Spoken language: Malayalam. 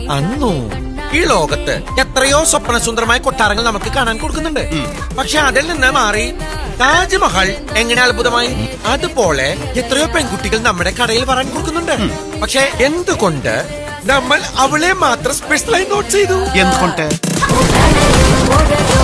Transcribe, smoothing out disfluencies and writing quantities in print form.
അന്നു ഈ ലോകത്ത് എത്രയോ സ്വപ്നസുന്ദരമായ കൊട്ടാരങ്ങൾ നമുക്ക് കാണാൻ കൊടുക്കുന്നുണ്ട്. പക്ഷെ അതിൽ നിന്ന് മാറി താജ്മഹൽ എങ്ങനെ അത്ഭുതമായി, അതുപോലെ എത്രയോ പെൺകുട്ടികൾ നമ്മുടെ കടയിൽ വരാൻ കൊടുക്കുന്നുണ്ട്. പക്ഷെ എന്തുകൊണ്ട് നമ്മൾ അവളെ മാത്രം സ്പെഷ്യലായി നോട്ട് ചെയ്തു? എന്തുകൊണ്ട്